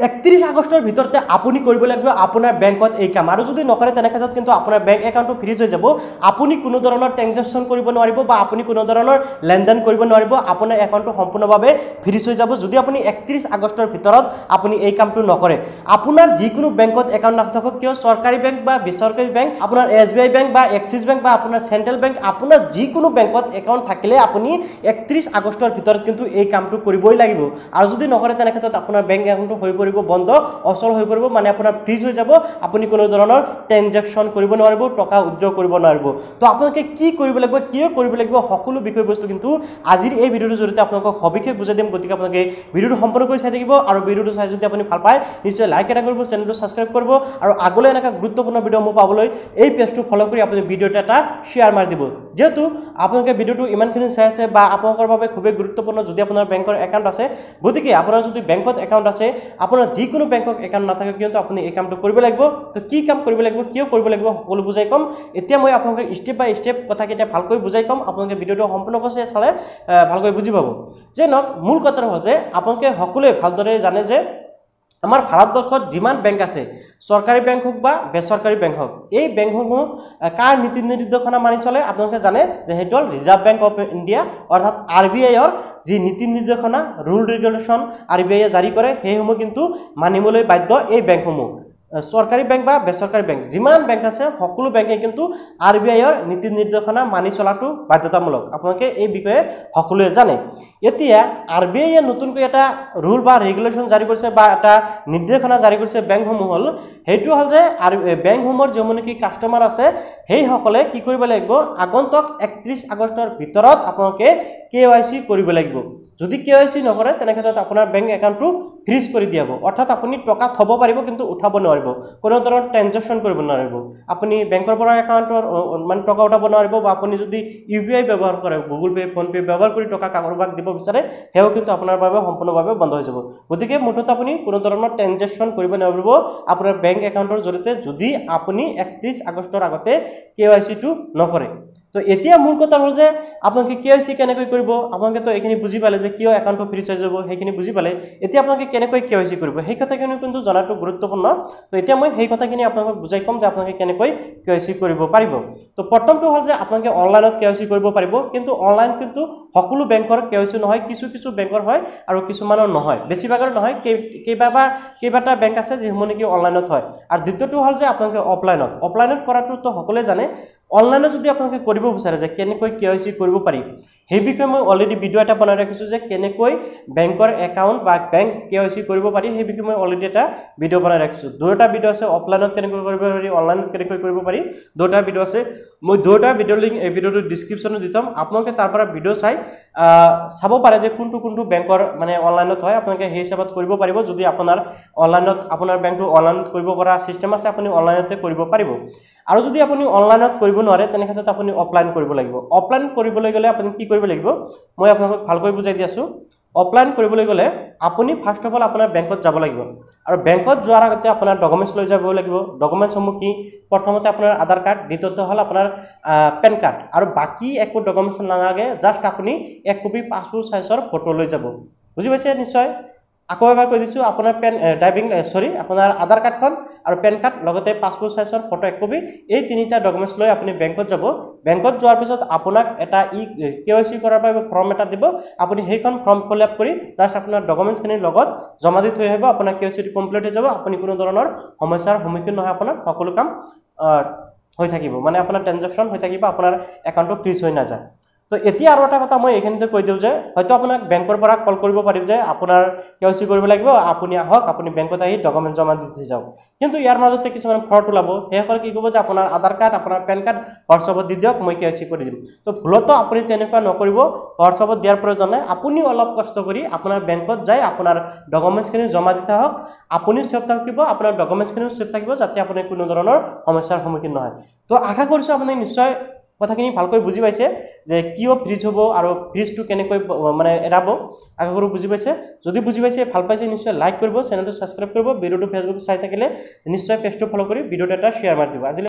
31 আগষ্টৰ ভিতৰতে আপুনি কৰিব লাগিব আপোনাৰ বেংকত এই কাম আৰু যদি নকৰে তেনে ক্ষেত্ৰত কিন্তু আপোনাৰ বেংক একাউণ্টটো ফ্ৰিজ হৈ যাব আপুনি কোনো ধৰণৰ ট্ৰানজাকচন কৰিব নোৱাৰিব বা আপুনি কোনো ধৰণৰ লেনদেন কৰিব নোৱাৰিব আপোনাৰ একাউণ্টটো সম্পূৰ্ণভাৱে ফ্ৰিজ হৈ যাব যদি আপুনি 31 আগষ্টৰ ভিতৰত আপুনি এই কামটো নকৰে আপোনাৰ যিকোনো বেংকত একাউণ্ট নাথাকক কিয় চৰকাৰী বেংক বা বেচৰকাৰী বেংক আপোনাৰ SBI বেংক বা এক্সিছ বেংক বা আপোনাৰ চেন্ট্ৰেল বেংক আপোনাৰ যিকোনো বেংকত একাউণ্ট থাকিলে আপুনি 31 আগষ্টৰ ভিতৰত কিন্তু এই কামটো কৰিবই লাগিব আৰু যদি নকৰে তেনে ক্ষেত্ৰত আপোনাৰ বেংক একাউণ্টটো হৈ পৰিব বন্ধ অচল হৈ পৰিব মানে আপোনাৰ ফ্ৰিজ হৈ যাব আপুনি কোনো ধৰণৰ ট্ৰানজাকচন কৰিব নোৱাৰিব টকা উইথড্ৰ কৰিব নোৱাৰিব তো আপোনালোকে কি কৰিব লাগিব কিয় কৰিব লাগিব সকলো বিষয়বস্তু কিন্তু আজিৰ এই ভিডিঅ'টোৰ জৰিয়তে আপোনালোকক সবিশেষ বুজাই দিম গতিকে আপোনালোকে ভিডিঅ'টো সম্পূৰ্ণকৈ চাই থাকিব আৰু ভিডিঅ'টো চাই যদি আপুনি ভাল পায় নিশ্চয় লাইক এটা কৰিব চেনেলটো সাবস্ক্ৰাইব কৰিব আৰু আগলৈ এনেকা গুৰুত্বপূৰ্ণ ভিডিঅ' মই পাবলৈ এই পেজটো ফলো কৰি আপুনি ভিডিঅ'টো এটা শেয়াৰ মাৰি দিব যেহেতু আপোনালোকে ভিডিঅ'টো ইমানখিনি চাই আছে বা আপোনালোকৰ বাবে খুবেই গুৰুত্বপূৰ্ণ যদি আপোনাৰ বেংকৰ একাউণ্ট আছে গতিকে আপোনাৰ যদি বেংকত একাউণ্ট আছে আপোনাৰ যিকোনো বেংকত একাউণ্ট নাথাকে কিন্তু আপুনি এই কামটো কৰিব লাগিব তো কি কাম কৰিব লাগিব কিয় কৰিব লাগিব সকলো বুজাই কম এতিয়া মই আপোনালোকক ষ্টেপ বাই ষ্টেপ কথাকেইটা ভালকৈ বুজাই কম আপোনালোকে ভিডিঅ'টো সম্পূৰ্ণকৈ চালে ভালকৈ বুজি পাব যে নক মূল কথা হ'ল যে আপোনালোকে সকলোৱে ভালদৰে জানে যে আমাৰ ভাৰতবৰ্ষত যিমান বেংক আছে চৰকাৰী বেংক হোক বা বেচৰকাৰী বেংক হোক এই বেংকসমূহ কাৰ নীতি নিৰ্দেশনা মানি চলে আপোনালোকে জানে যে সেইটো হ'ল ৰিজাৰ্ভ বেংক অফ ইণ্ডিয়া অৰ্থাৎ RBIৰ যি নীতি নিৰ্দেশনা ৰুল ৰেগুলেশ্যন RBI জাৰি কৰে সেইসমূহ কিন্তু মানিবলৈ বাধ্য এই বেংকসমূহ চৰকাৰী বেংক বা বেচৰকাৰী বেংক যিমান বেংক আছে সকলো বেংকে কিন্তু RBIৰ নীতি নিৰ্দেশনা মানি চলাটো বাধ্যতামূলক আপোনালোকে এই বিষয়ে সকলোৱে জানে এতিয়া RBIয়ে নতুনকৈ এটা ৰুল বা ৰেগুলেশ্যন জাৰি কৰিছে বা এটা নিৰ্দেশনা জাৰি কৰিছে বেংকসমূহ হ'ল সেইটো হ'ল যে বেংকসমূহৰ যিসমূহ কি কাষ্টমাৰ আছে সেইসকলে কি কৰিব লাগিব আগন্তুক 31 আগষ্টৰ ভিতৰত আপোনালোকে KYC কৰিব লাগিব যদি KYC নকৰে তেনে ক্ষেত্ৰত আপোনাৰ বেংক একাউণ্টটো ফ্ৰিজ কৰি দিয়া হ'ব অৰ্থাৎ আপুনি টকা থব পাৰিব কিন্তু উঠাব নোৱাৰিব কোনো ধৰণৰ ট্ৰানজাকচন কৰিব নোৱাৰিব আপুনি বেংকৰ পৰা একাউণ্টৰ মানে টকা উঠাব নোৱাৰিব বা আপুনি যদি UPI ব্যৱহাৰ কৰে গুগল পে ফোন পে ব্যৱহাৰ কৰি টকা কাৰোবাক দিব বিচাৰে হেও কিন্তু আপোনাৰ বাবে সম্পূৰ্ণভাৱে বন্ধ হৈ যাব গতিকে মুঠত আপুনি কোনো ধৰণৰ ট্ৰানজাকচন কৰিব নোৱাৰিব আপোনাৰ বেংক একাউণ্টৰ জৰিয়তে যদি আপুনি 31 আগষ্টৰ আগতে KYC টো নকৰে তো এতিয়া মূল কথা হ'ল যে আপোনালোকে KYC কেনেকৈ কৰিব আপোনালোকে তো এইখিনি বুজি পালে যে কিয় একাউণ্টটো ফ্ৰিজ হৈ যাব সেইখিনি বুজি পালে এতিয়া আপোনালোকে কেনেকৈ KYC কৰিব সেই কথাখিনি কিন্তু জনাটো গুৰুত্বপূৰ্ণ তো এতিয়া মই সেই কথাখিনি আপোনালোকক বুজাই কম যে আপোনালোকে কেনেকৈ KYC কৰিব পাৰিব তো প্ৰথমটো হ'ল যে আপোনালোকে অনলাইনত KYC কৰিব পাৰিব কিন্তু অনলাইন কিন্তু সকলো বেংকৰ KYC নহয় কিছু বেংকৰ হয় আৰু কিছুমানৰ নহয় বেছিভাগৰ নহয় কেইবাটা বেংক আছে যিসমূহ নেকি অনলাইনত হয় আৰু দ্বিতীয়টো হ'ল যে আপোনালোকে অফলাইনত কৰাটো তো সকলোৱে জানে অনলাইনত যদি আপোনালোকে কৰিব বিচাৰে যে কেনেকৈ KYC কৰিব পাৰি সেই বিষয়ে মই অলৰেডি ভিডিঅ' এটা বনাই ৰাখিছোঁ যে কেনেকৈ বেংকৰ একাউণ্ট বা বেংক KYC কৰিব পাৰি সেই বিষয়ে মই অলৰেডি এটা ভিডিঅ' বনাই ৰাখিছোঁ দুটা ভিডিঅ' আছে অফলাইনত কেনেকৈ কৰিব পাৰি অনলাইনত কেনেকৈ কৰিব পাৰি দুটা ভিডিঅ' আছে মই দুটা ভিডিঅ' লিংক এই ভিডিঅ'টো ডেছক্ৰিপশ্যনত দি থম আপোনালোকে তাৰ পৰা ভিডিঅ' চাই চাব পাৰে যে কোনটো বেংকৰ মানে অনলাইনত হয় আপোনালোকে সেই হিচাপত কৰিব পাৰিব যদি আপোনাৰ অনলাইনত আপোনাৰ বেংকটো অনলাইনত কৰিব পৰা সিস্টেম আছে আপুনি অনলাইনতে কৰিব পাৰিব আৰু যদি আপুনি অনলাইনত কৰিব নোৱাৰে তেনে ক্ষেত্ৰত আপুনি অফলাইন কৰিব লাগিব অফলাইন কৰিবলৈ গ'লে আপুনি কি কৰিব লাগিব মই আপোনালোকক ভালকৈ বুজাই দি আছোঁ অফলাইন কৰিবলৈ গ'লে আপুনি ফাৰ্স্ট অফ অল আপোনাৰ বেংকত যাব লাগিব আৰু বেংকত যোৱাৰ আগতে আপোনাৰ ডকুমেন্টছ লৈ যাব লাগিব ডকুমেন্টছসমূহ কি প্ৰথমতে আপোনাৰ আধাৰ কাৰ্ড দ্বিতীয়তে হ'ল আপোনাৰ পেন কাৰ্ড আৰু বাকি একো ডকুমেন্টছ নালাগে জাস্ট আপুনি এক কপি পাছপোৰ্ট সাইজৰ ফটো লৈ যাব বুজি পাইছে নিশ্চয় আকৌ এবাৰ কৈ দিছোঁ আপোনাৰ আপোনাৰ আধাৰ কাৰ্ডখন আৰু পেন কাৰ্ড লগতে পাছপোৰ্ট সাইজৰ ফটো এক কপি এই তিনিটা ডকুমেন্টছ লৈ আপুনি বেংকত যাব বেংকত যোৱাৰ পিছত আপোনাক এটা KYC কৰাৰ বাবে ফৰ্ম এটা দিব আপুনি সেইখন ফৰ্ম ফিল আপ কৰি জাস্ট আপোনাৰ ডকুমেন্টছখিনিৰ লগত জমা দি থৈ আহিব আপোনাৰ KYC কমপ্লিট হৈ যাব আপুনি কোনো ধৰণৰ সমস্যাৰ সন্মুখীন নহয় আপোনাৰ সকলো কাম হৈ থাকিব মানে আপোনাৰ ট্ৰানজাকচন হৈ থাকিব আপোনাৰ একাউণ্টটো ফ্ৰিজ হৈ নাযায় তো এতিয়া আৰু এটা কথা মই এইখিনিতে কৈ দিওঁ যে হয়তো আপোনাক বেংকৰ পৰা কল কৰিব পাৰিব যে আপোনাৰ KYC কৰিব লাগিব আপুনি আহক আপুনি বেংকত আহি ডকুমেন্ট জমা দি থৈ যাওক কিন্তু ইয়াৰ মাজতে কিছুমান ফ্ৰড ওলাব সেইসকল কি ক'ব যে আপোনাৰ আধাৰ কাৰ্ড আপোনাৰ পেন কাৰ্ড হোৱাটছআপত দি দিয়ক মই KYC কৰি দিম তো ভুলতো আপুনি তেনেকুৱা নকৰিব হোৱাটছআপত দিয়াৰ প্ৰয়োজন নাই আপুনি অলপ কষ্ট কৰি আপোনাৰ বেংকত যাই আপোনাৰ ডকুমেন্টছখিনি জমা দি থওক আপুনি সেফ থাকিব আপোনাৰ ডকুমেন্টছখিনিও সেফ থাকিব যাতে আপুনি কোনো ধৰণৰ সমস্যাৰ সন্মুখীন নহয় তো আশা কৰিছোঁ আপুনি নিশ্চয় কথাখিনি ভালকৈ বুজি পাইছে যে কিয় ফ্ৰিজ হ'ব আৰু ফ্ৰিজটো কেনেকৈ মানে এৰাব আশা কৰো বুজি পাইছে যদি বুজি পাইছে ভাল পাইছে নিশ্চয় লাইক কৰিব চেনেলটো সাবস্ক্ৰাইব কৰিব ভিডিঅ'টো ফেসবুক চাই থাকিলে নিশ্চয় পেজটো ফলো কৰি ভিডিঅ'টো এটা শেয়াৰ মাৰি দিব